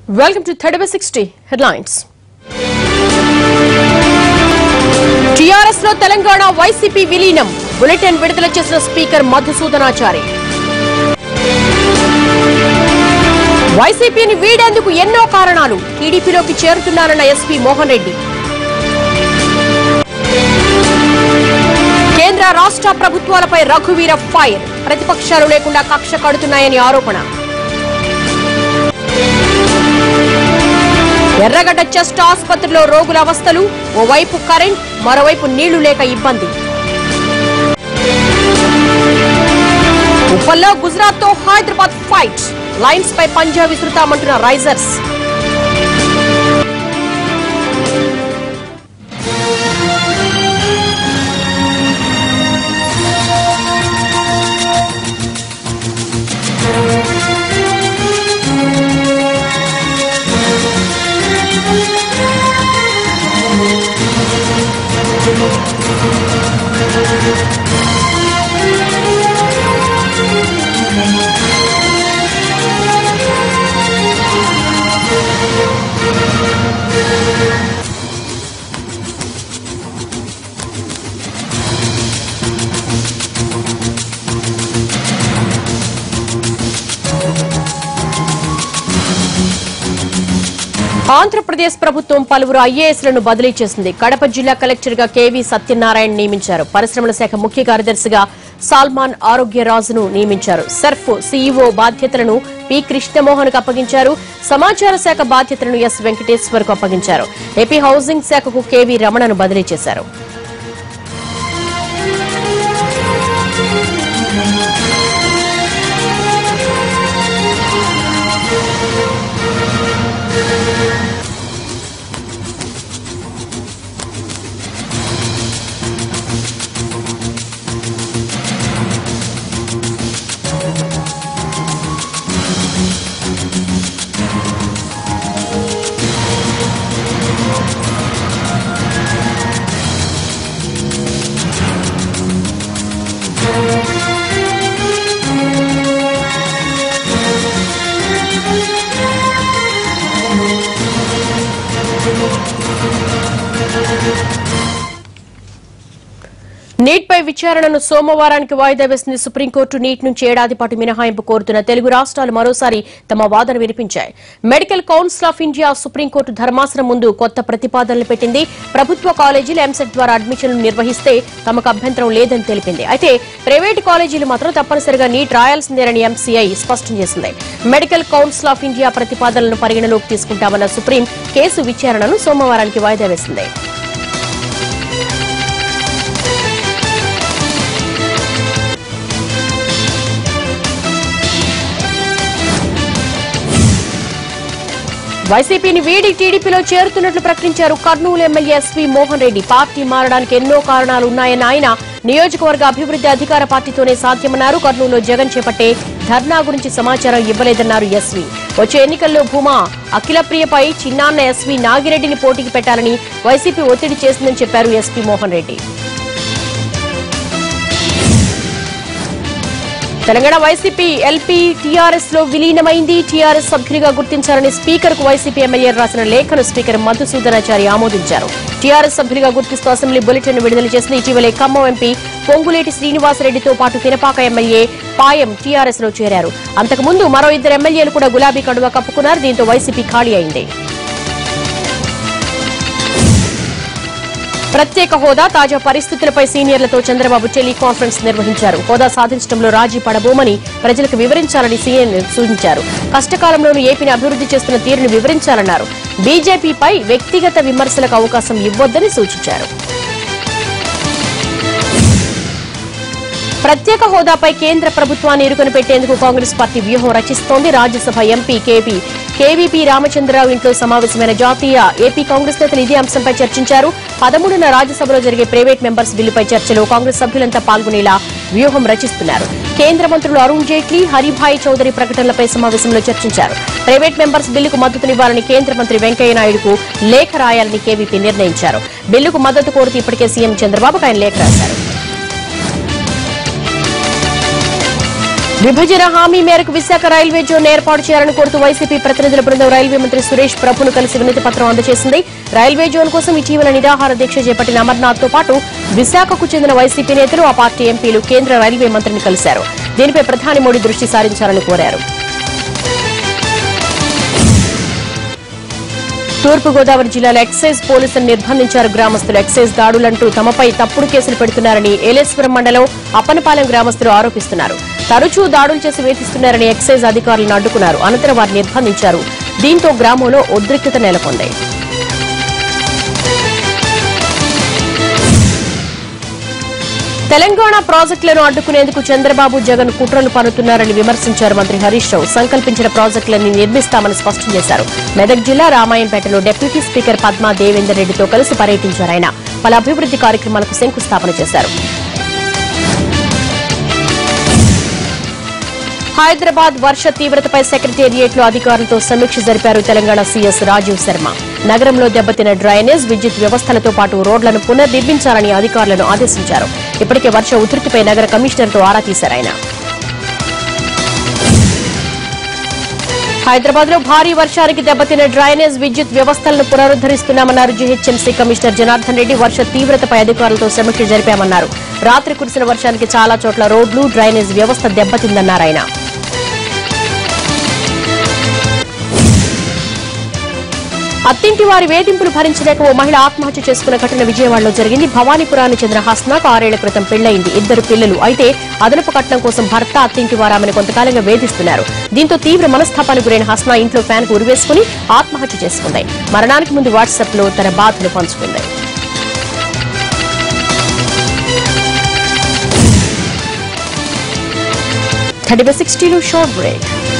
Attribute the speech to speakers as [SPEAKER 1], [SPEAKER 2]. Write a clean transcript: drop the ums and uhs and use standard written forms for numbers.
[SPEAKER 1] Welcome to 30 by 60 headlines. TRS లో Telangana YCP విలీనం bulletin విడుదల చేసిన స్పీకర్ మధుసూదనాచారి. వైసీపీని వీడేందుకు ఎన్నో కారణాలు టీడీపీలోకి చేరుతున్నారన్న ఎస్పీ మోహన్ రెడ్డి. కేంద్ర రాష్ట్ర ప్రభుత్వాలపై రఘువీర ఫైర్ ప్రతిపక్షాలు లేకుండా కక్ష కడుతున్నాయని ఆరోపణ. ఎర్రగడ్డ చెస్ట్ ఆసుపత్రిలో రోగుల అవస్థలు ఓవైపు కరెంట్ మరోవైపు నీళ్లు లేక ఇబ్బంది. ఉప్పల్లో గుజరాత్ తో హైదరాబాద్ ఫైట్ లైన్స్ పై పంజా విసురుతామంటున్న రైజర్స్. ఆంధ్రప్రదేశ్ ప్రభుత్వం పలువురు ఐఏఎస్లను బదిలీ చేసింది. కడప జిల్లా కలెక్టర్ గా కేవీ సత్యనారాయణ నియమించారు. పరిశ్రమల శాఖ ముఖ్య కార్యదర్శిగా సాల్మాన్ ఆరోగ్యరాజును నియమించారు. సర్ఫ్ సీఈఓ బాధ్యతలను పి కృష్ణమోహన్ కు అప్పగించారు. సమాచార శాఖ బాధ్యతలను ఎస్ వెంకటేశ్వర్ కు అప్పగించారు. ఏపీ హౌసింగ్ శాఖకు కేవీ రమణను బదిలీ చేశారు. నీట్ పై విచారణను సోమవారానికి వాయిదా వేసింది సుప్రీంకోర్టు. నీట్ నుంచి ఏడాది పాటు మినహాయింపు కోరుతున్న తెలుగు రాష్ట్రాలు మరోసారి తమ వాదన వినిపించాయి. Medical council of India supreme court ధర్మాసనం ముందు కొత్త ప్రతిపాదనలు పెట్టింది. ప్రభుత్వ కాలేజీలు ఎంసెట్ ద్వారా అడ్మిషన్లు నిర్వహిస్తే తమకు అభ్యంతరం లేదని తెలిపింది. అయితే ప్రైవేటు కాలేజీలు మాత్రం తప్పనిసరిగా నీట్ రాయాల్సిందేనని ఎంసీఐ స్పష్టం చేసింది. మెడికల్ కౌన్సిల్ ఆఫ్ ఇండియా ప్రతిపాదనలను పరిగణలోకి తీసుకుంటామన్న సుప్రీం కేసు విచారణను సోమవారానికి వాయిదా వేసింది. వైసీపీని వీడి టీడీపీలో చేరుతున్నట్లు ప్రకటించారు Kurnool MLA SP Mohan Reddy. Party మారడానికి ఎన్నో కారణాలున్నాయన్న ఆయన నియోజకవర్గ అభివృద్ధి అధికార పార్టీతోనే సాధ్యమన్నారు. కర్నూలులో జగన్ చేపట్టే ధర్నా గురించి సమాచారం ఇవ్వలేదన్నారు ఎస్వీ. వచ్చే ఎన్నికల్లో భూమా అఖిలప్రియపై చిన్నాన్న ఎస్వీ నాగిరెడ్డిని పోటీకి పెట్టాలని వైసీపీ ఒత్తిడి చేసిందని చెప్పారు SP Mohan Reddy. Telangana YCP LP TRS లో విలీనమైంది. టీఆర్ఎస్ సభ్యునిగా గుర్తించాలని స్పీకర్ కు వైసీపీ ఎమ్మెల్యే రాసిన లేఖను స్పీకర్ మధుసూదనాచారి ఆమోదించారు. టీఆర్ఎస్ సభ్యులుగా గుర్తిస్తూ అసెంబ్లీ బులెటిన్ విడుదల చేసింది. ఇటీవలే ఖమ్మం ఎంపీ పొంగులేటి శ్రీనివాసరెడ్డితో పాటు పినపాక ఎమ్మెల్యే పాయం టీఆర్ఎస్ లో చేరారు. అంతకుముందు మరో ఇద్దరు ఎమ్మెల్యేలు కూడా గులాబీ కండువా కప్పుకున్నారు. దీంతో వైసీపీ ఖాళీ అయింది. ప్రత్యేక హోదా తాజా పరిస్థితులపై సీనియర్లతో చంద్రబాబు టెలి కాన్ఫరెన్స్ నిర్వహించారు. హోదా సాధించడంలో రాజీ పడబోమని ప్రజలకు వివరించాలని సీఎం సూచించారు. కష్టకాలంలోనూ ఏపీని అభివృద్ధి చేస్తున్న తీరును వివరించాలన్నారు. బీజేపీపై వ్యక్తిగత విమర్శలకు అవకాశం ఇవ్వొద్దని సూచించారు. ప్రత్యేక హోదాపై కేంద్ర ప్రభుత్వాన్ని ఇరుకుని పెట్టేందుకు కాంగ్రెస్ పార్టీ వ్యూహం రచిస్తోంది. రాజ్యసభ ఎంపీ కేవీపీ రామచంద్రరావు ఇంట్లో సమావేశమైన జాతీయ ఏపీ కాంగ్రెస్ నేతలు ఇదే అంశంపై చర్చించారు. 13న రాజ్యసభలో జరిగే ప్రైవేట్ మెంబర్స్ బిల్లుపై చర్చలో కాంగ్రెస్ సభ్యులంతా పాల్గొనేలా వ్యూహం రచిస్తున్నారు. కేంద్ర మంత్రులు అరుణ్ జైట్లీ, హరిభాయ్ చౌదరి ప్రకటనలపై సమావేశంలో చర్చించారు. ప్రైవేట్ మెంబర్స్ బిల్లుకు మద్దతునివ్వాలని కేంద్ర మంత్రి వెంకయ్యనాయుడుకు లేఖ రాయాలని కేవీపీ నిర్ణయించారు. బిల్లుకు మద్దతు కోరుతూ ఇప్పటికే సీఎం చంద్రబాబుకు ఆయన లేఖ రాశారు. విభజన హామీ మేరకు విశాఖ రైల్వే జోన్ ఏర్పాటు చేయాలని కోరుతూ వైసీపీ ప్రతినిధుల బృందం రైల్వే మంత్రి సురేష్ ప్రభును కలిసి వినతి పత్రం అందజేసింది. రైల్వే జోన్ కోసం ఇటీవల నిరాహార దీక్ష చేపట్టిన అమర్నాథ్ తో పాటు విశాఖకు చెందిన వైసీపీ నేతలు, ఆ పార్టీ ఎంపీలు కేంద్ర రైల్వే మంత్రిని కలిశారు. దీనిపై ప్రధాని మోడీ దృష్టి సారించాలని కోరారు. తూర్పుగోదావరి జిల్లాలో ఎక్సైజ్ పోలీసులు నిర్బంధించారు గ్రామస్తులు. ఎక్సైజ్ దాడులంటూ తమపై తప్పుడు కేసులు పెడుతున్నారని ఏలేశ్వరం మండలం అప్పనపాలెం గ్రామస్తులు ఆరోపిస్తున్నారు. తరచూ దాడులు చేసి వేధిస్తున్నారని ఎక్సైజ్ అధికారులను అడ్డుకున్నారు. అనంతరం వారిని నిర్బంధించారు. దీంతో గ్రామంలో ఉద్రిక్తత నెలకొంది. తెలంగాణ ప్రాజెక్టులను అడ్డుకునేందుకు చంద్రబాబు, జగన్ కుట్రలు పన్నుతున్నారని విమర్శించారు మంత్రి హరీష్ రావు. సంకల్పించిన ప్రాజెక్టులన్నీ నిర్మిస్తామని స్పష్టం చేశారు. మెదక్ జిల్లా రామాయంపేటలో డిప్యూటీ స్పీకర్ పద్మా దేవేందర్ రెడ్డితో కలిసి పర్యటించారు. ఆయన పలు అభివృద్ది కార్యక్రమాలకు శంకుస్థాపన చేశారు. హైదరాబాద్ వర్ష తీవ్రతపై సెక్రటేరియట్ లో అధికారులతో సమీక్ష జరిపారు తెలంగాణ సీఎస్ రాజీవ్ శర్మ. నగరంలో దెబ్బతిన్న డ్రైనేజ్, విద్యుత్ వ్యవస్థలతో పాటు రోడ్లను పునర్నిర్మించాలని అధికారులను ఆదేశించారు. ఇప్పటికే వర్ష ఉధృతిపై నగర కమిషనర్తో ఆరా తీశారు ఆయన. హైదరాబాద్ లో భారీ వర్షానికి దెబ్బతిన్న డ్రైనేజ్, విద్యుత్ వ్యవస్థలను పునరుద్దరిస్తున్నామన్నారు జీహెచ్ఎంసీ కమిషనర్ జనార్దన్ రెడ్డి. వర్ష తీవ్రతపై అధికారులతో సమీక్ష జరిపామన్నారు. రాత్రి కురిసిన వర్షానికి చాలా చోట్ల రోడ్లు, డ్రైనేజ్ వ్యవస్థ దెబ్బతిందన్నారు ఆయన. అత్తింటి వారి వేధింపులు భరించలేక ఓ మహిళ ఆత్మహత్య చేసుకున్న ఘటన విజయవాడలో జరిగింది. భవానీపురానికి చెందిన హస్నాకు 6 ఏళ్ల క్రితం పెళ్లయింది. 2 పిల్లలు. అయితే అదనపు కట్నం కోసం భర్త, అత్తింటి వారు ఆమెను కొంతకాలంగా వేధిస్తున్నారు. దీంతో తీవ్ర మనస్తాపానికి గురైన హస్నా ఇంట్లో ఫ్యాన్ కు ఉరివేసుకుని ఆత్మహత్య చేసుకుంది. మరణానికి ముందు వాట్సాప్ లో తన బాధను పంచుకుంది. NTV 60 short break.